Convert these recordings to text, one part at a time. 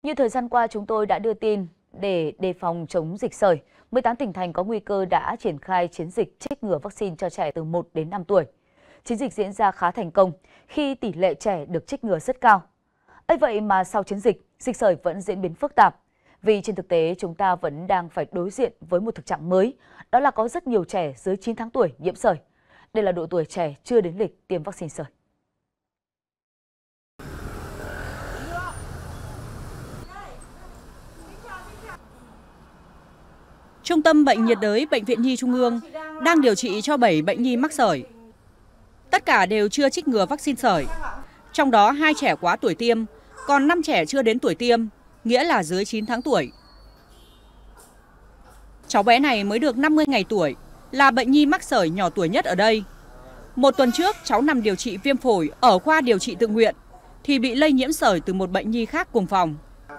Như thời gian qua chúng tôi đã đưa tin, để đề phòng chống dịch sởi, 18 tỉnh thành có nguy cơ đã triển khai chiến dịch trích ngừa vaccine cho trẻ từ 1 đến 5 tuổi. Chiến dịch diễn ra khá thành công khi tỷ lệ trẻ được trích ngừa rất cao. Ấy vậy mà sau chiến dịch, dịch sởi vẫn diễn biến phức tạp. Vì trên thực tế chúng ta vẫn đang phải đối diện với một thực trạng mới, đó là có rất nhiều trẻ dưới 9 tháng tuổi nhiễm sởi. Đây là độ tuổi trẻ chưa đến lịch tiêm vaccine sởi. Trung tâm Bệnh nhiệt đới Bệnh viện Nhi Trung ương đang điều trị cho 7 bệnh nhi mắc sởi. Tất cả đều chưa trích ngừa vaccine sởi. Trong đó 2 trẻ quá tuổi tiêm, còn 5 trẻ chưa đến tuổi tiêm, nghĩa là dưới 9 tháng tuổi. Cháu bé này mới được 50 ngày tuổi, là bệnh nhi mắc sởi nhỏ tuổi nhất ở đây. Một tuần trước, cháu nằm điều trị viêm phổi ở khoa điều trị tự nguyện, thì bị lây nhiễm sởi từ một bệnh nhi khác cùng phòng.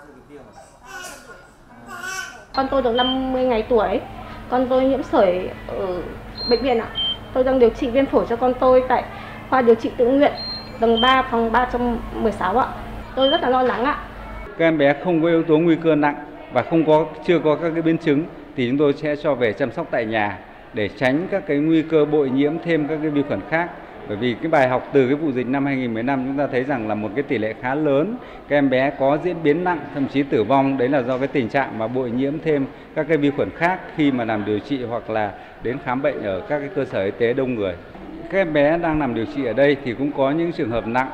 Con tôi được 50 ngày tuổi, con tôi nhiễm sởi ở bệnh viện ạ. Tôi đang điều trị viêm phổi cho con tôi tại khoa điều trị tự nguyện, tầng 3, phòng 316 ạ. Tôi rất là lo lắng ạ. Các em bé không có yếu tố nguy cơ nặng và chưa có các cái biến chứng thì chúng tôi sẽ cho về chăm sóc tại nhà để tránh các cái nguy cơ bội nhiễm thêm các cái vi khuẩn khác. Bởi vì cái bài học từ cái vụ dịch năm 2015 chúng ta thấy rằng là một cái tỷ lệ khá lớn các em bé có diễn biến nặng, thậm chí tử vong, đấy là do cái tình trạng mà bội nhiễm thêm các cái vi khuẩn khác khi mà làm điều trị hoặc là đến khám bệnh ở các cái cơ sở y tế đông người. Các em bé đang nằm điều trị ở đây thì cũng có những trường hợp nặng.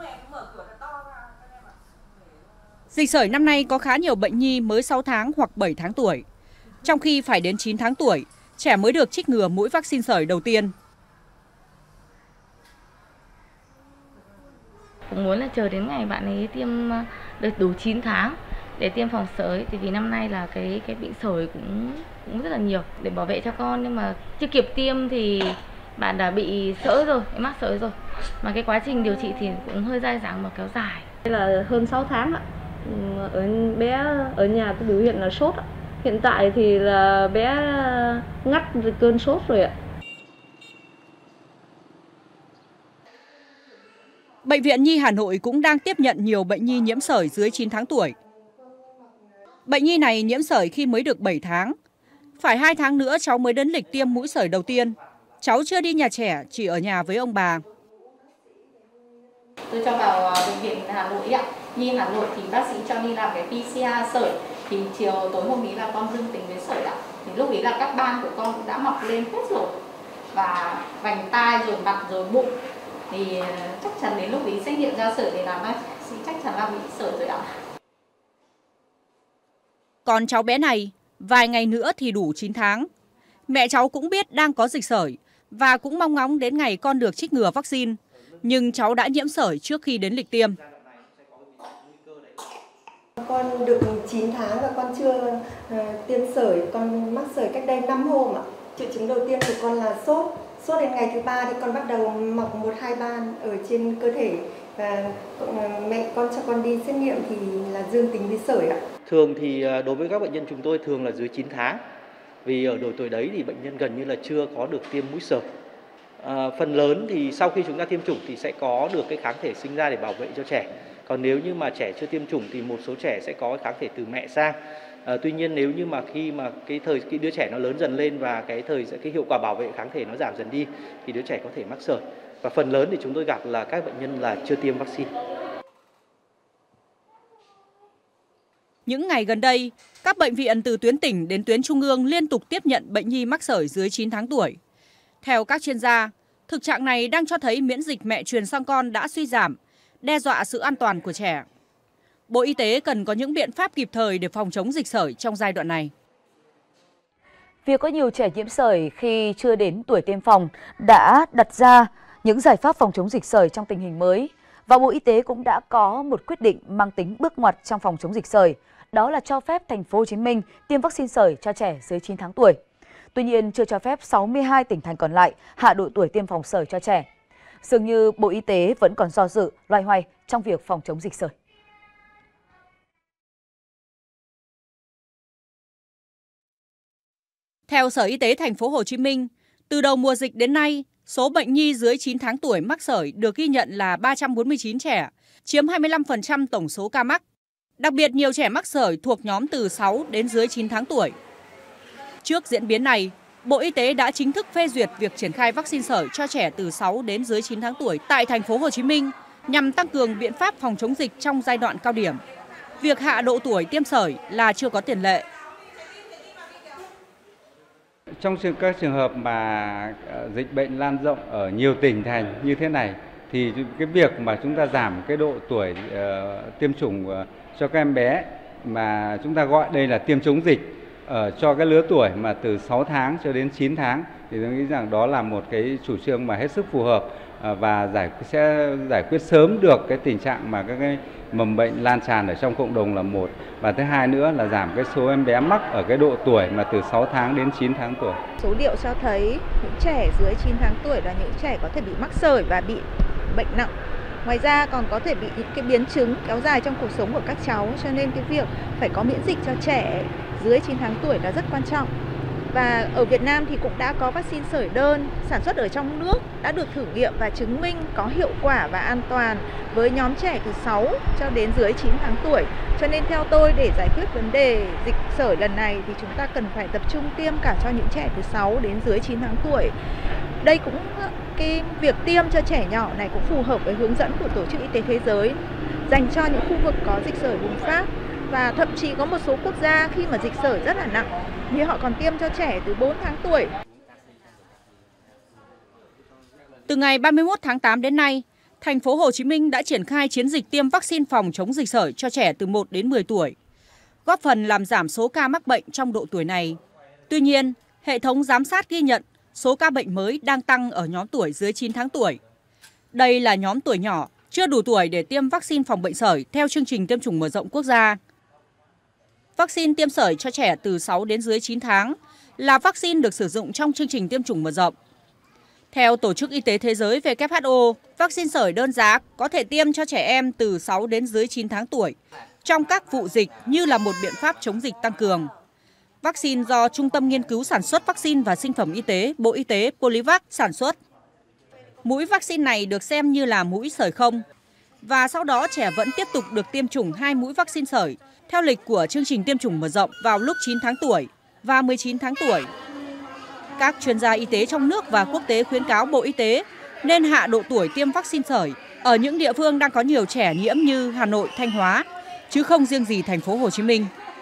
Dịch sởi năm nay có khá nhiều bệnh nhi mới 6 tháng hoặc 7 tháng tuổi, trong khi phải đến 9 tháng tuổi, trẻ mới được trích ngừa mũi vaccine sởi đầu tiên. Cũng muốn là chờ đến ngày bạn ấy tiêm được đủ 9 tháng để tiêm phòng sởi, thì vì năm nay là cái bệnh sởi cũng rất là nhiều để bảo vệ cho con, nhưng mà chưa kịp tiêm thì bạn đã bị sởi rồi, mắc sởi rồi. Mà cái quá trình điều trị thì cũng hơi dai dẳng và kéo dài. Đây là hơn 6 tháng ạ. Bé ở nhà có biểu hiện là sốt ạ. Hiện tại thì là bé ngắt cơn sốt rồi ạ. Bệnh viện Nhi Hà Nội cũng đang tiếp nhận nhiều bệnh nhi nhiễm sởi dưới 9 tháng tuổi. Bệnh nhi này nhiễm sởi khi mới được 7 tháng. Phải 2 tháng nữa cháu mới đến lịch tiêm mũi sởi đầu tiên. Cháu chưa đi nhà trẻ, chỉ ở nhà với ông bà. Tôi cho vào bệnh viện Hà Nội ạ. Nhi Hà Nội thì bác sĩ cho đi làm cái PCR sởi. Thì chiều tối hôm ý là con dương tính với sởi ạ. Thì lúc ấy là các ban của con cũng đã mọc lên hết rồi. Và vành tai rồi mặt rồi bụng. Thì chắc chắn đến lúc ý xét nghiệm ra sởi để làm bác sĩ chắc chắn là bị sởi rồi ạ. Còn cháu bé này, vài ngày nữa thì đủ 9 tháng. Mẹ cháu cũng biết đang có dịch sởi và cũng mong ngóng đến ngày con được trích ngừa vaccine. Nhưng cháu đã nhiễm sởi trước khi đến lịch tiêm. Con được 9 tháng và con chưa tiêm sởi, con mắc sởi cách đây 5 hôm ạ. Triệu chứng đầu tiên của con là sốt. Sốt đến ngày thứ 3 thì con bắt đầu mọc 1-2 ban ở trên cơ thể. Và mẹ con cho con đi xét nghiệm thì là dương tính với sởi ạ. Thường thì đối với các bệnh nhân chúng tôi thường là dưới 9 tháng. Vì ở độ tuổi đấy thì bệnh nhân gần như là chưa có được tiêm mũi sởi. Phần lớn thì sau khi chúng ta tiêm chủng thì sẽ có được cái kháng thể sinh ra để bảo vệ cho trẻ. Còn nếu như mà trẻ chưa tiêm chủng thì một số trẻ sẽ có cái kháng thể từ mẹ sang. Tuy nhiên nếu như mà khi mà cái đứa trẻ nó lớn dần lên và cái hiệu quả bảo vệ kháng thể nó giảm dần đi thì đứa trẻ có thể mắc sởi. Và phần lớn thì chúng tôi gặp là các bệnh nhân là chưa tiêm vaccine. Những ngày gần đây, các bệnh viện từ tuyến tỉnh đến tuyến trung ương liên tục tiếp nhận bệnh nhi mắc sởi dưới 9 tháng tuổi. Theo các chuyên gia, thực trạng này đang cho thấy miễn dịch mẹ truyền sang con đã suy giảm, đe dọa sự an toàn của trẻ. Bộ Y tế cần có những biện pháp kịp thời để phòng chống dịch sởi trong giai đoạn này. Việc có nhiều trẻ nhiễm sởi khi chưa đến tuổi tiêm phòng đã đặt ra những giải pháp phòng chống dịch sởi trong tình hình mới. Và Bộ Y tế cũng đã có một quyết định mang tính bước ngoặt trong phòng chống dịch sởi, đó là cho phép Thành phố Hồ Chí Minh tiêm vaccine sởi cho trẻ dưới 9 tháng tuổi. Tuy nhiên, chưa cho phép 62 tỉnh thành còn lại hạ độ tuổi tiêm phòng sởi cho trẻ. Dường như Bộ Y tế vẫn còn do dự, loay hoay trong việc phòng chống dịch sởi. Theo Sở Y tế Thành phố Hồ Chí Minh, từ đầu mùa dịch đến nay, số bệnh nhi dưới 9 tháng tuổi mắc sởi được ghi nhận là 349 trẻ, chiếm 25% tổng số ca mắc. Đặc biệt nhiều trẻ mắc sởi thuộc nhóm từ 6 đến dưới 9 tháng tuổi. Trước diễn biến này, Bộ Y tế đã chính thức phê duyệt việc triển khai vaccine sởi cho trẻ từ 6 đến dưới 9 tháng tuổi tại thành phố Hồ Chí Minh nhằm tăng cường biện pháp phòng chống dịch trong giai đoạn cao điểm. Việc hạ độ tuổi tiêm sởi là chưa có tiền lệ. Trong các trường hợp mà dịch bệnh lan rộng ở nhiều tỉnh thành như thế này thì cái việc mà chúng ta giảm cái độ tuổi tiêm chủng cho các em bé mà chúng ta gọi đây là tiêm chống dịch cho cái lứa tuổi mà từ 6 tháng cho đến 9 tháng thì tôi nghĩ rằng đó là một cái chủ trương mà hết sức phù hợp và sẽ giải quyết sớm được cái tình trạng mà các cái mầm bệnh lan tràn ở trong cộng đồng là một, và thứ hai nữa là giảm cái số em bé mắc ở cái độ tuổi mà từ 6 tháng đến 9 tháng tuổi. Số liệu cho thấy những trẻ dưới 9 tháng tuổi là những trẻ có thể bị mắc sởi và bị bệnh nặng. Ngoài ra còn có thể bị những cái biến chứng kéo dài trong cuộc sống của các cháu, cho nên cái việc phải có miễn dịch cho trẻ dưới 9 tháng tuổi là rất quan trọng. Và ở Việt Nam thì cũng đã có vaccine sởi đơn sản xuất ở trong nước đã được thử nghiệm và chứng minh có hiệu quả và an toàn với nhóm trẻ từ 6 cho đến dưới 9 tháng tuổi. Cho nên theo tôi, để giải quyết vấn đề dịch sởi lần này thì chúng ta cần phải tập trung tiêm cả cho những trẻ từ 6 đến dưới 9 tháng tuổi. Đây cũng cái việc tiêm cho trẻ nhỏ này cũng phù hợp với hướng dẫn của Tổ chức Y tế Thế giới dành cho những khu vực có dịch sởi bùng phát, và thậm chí có một số quốc gia khi mà dịch sởi rất là nặng thì họ còn tiêm cho trẻ từ 4 tháng tuổi. Từ ngày 31 tháng 8 đến nay, thành phố Hồ Chí Minh đã triển khai chiến dịch tiêm vaccine phòng chống dịch sởi cho trẻ từ 1 đến 10 tuổi, góp phần làm giảm số ca mắc bệnh trong độ tuổi này. Tuy nhiên, hệ thống giám sát ghi nhận số ca bệnh mới đang tăng ở nhóm tuổi dưới 9 tháng tuổi. Đây là nhóm tuổi nhỏ, chưa đủ tuổi để tiêm vaccine phòng bệnh sởi theo chương trình tiêm chủng mở rộng quốc gia. Vaccine tiêm sởi cho trẻ từ 6 đến dưới 9 tháng là vaccine được sử dụng trong chương trình tiêm chủng mở rộng. Theo Tổ chức Y tế Thế giới WHO, vaccine sởi đơn giá có thể tiêm cho trẻ em từ 6 đến dưới 9 tháng tuổi trong các vụ dịch như là một biện pháp chống dịch tăng cường. Vaccine do Trung tâm Nghiên cứu Sản xuất Vaccine và Sinh phẩm Y tế, Bộ Y tế Polivac sản xuất. Mũi vaccine này được xem như là mũi sởi không, và sau đó trẻ vẫn tiếp tục được tiêm chủng 2 mũi vaccine sởi theo lịch của chương trình tiêm chủng mở rộng vào lúc 9 tháng tuổi và 19 tháng tuổi. Các chuyên gia y tế trong nước và quốc tế khuyến cáo Bộ Y tế nên hạ độ tuổi tiêm vaccine sởi ở những địa phương đang có nhiều trẻ nhiễm như Hà Nội, Thanh Hóa, chứ không riêng gì thành phố Hồ Chí Minh.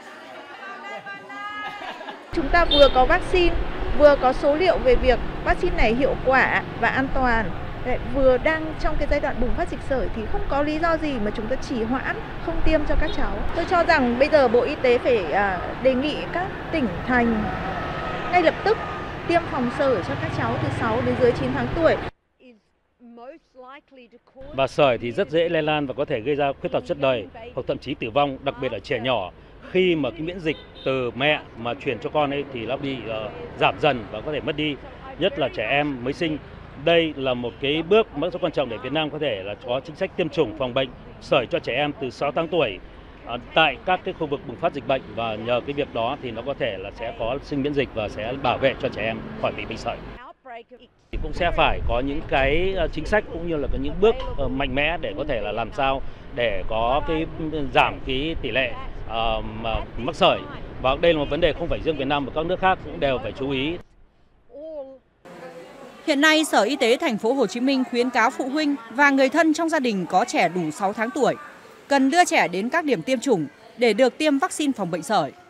Chúng ta vừa có vaccine, vừa có số liệu về việc vaccine này hiệu quả và an toàn, vừa đang trong cái giai đoạn bùng phát dịch sởi thì không có lý do gì mà chúng ta trì hoãn không tiêm cho các cháu. Tôi cho rằng bây giờ Bộ Y tế phải đề nghị các tỉnh thành ngay lập tức tiêm phòng sởi cho các cháu từ 6 đến dưới 9 tháng tuổi. Và sởi thì rất dễ lây lan và có thể gây ra khuyết tật suốt đời hoặc thậm chí tử vong, đặc biệt ở trẻ nhỏ. Khi mà cái miễn dịch từ mẹ mà truyền cho con ấy thì nó bị giảm dần và có thể mất đi, nhất là trẻ em mới sinh. Đây là một cái bước rất quan trọng để Việt Nam có thể là có chính sách tiêm chủng phòng bệnh sởi cho trẻ em từ 6 tháng tuổi tại các cái khu vực bùng phát dịch bệnh, và nhờ cái việc đó thì nó có thể là sẽ có sinh miễn dịch và sẽ bảo vệ cho trẻ em khỏi bị bệnh sởi. Thì cũng sẽ phải có những cái chính sách cũng như là có những bước mạnh mẽ để có thể là làm sao để có cái giảm cái tỷ lệ mắc sởi, và đây là một vấn đề không phải riêng Việt Nam mà các nước khác cũng đều phải chú ý. Hiện nay, Sở Y tế thành phố Hồ Chí Minh khuyến cáo phụ huynh và người thân trong gia đình có trẻ đủ 6 tháng tuổi cần đưa trẻ đến các điểm tiêm chủng để được tiêm vaccine phòng bệnh sởi.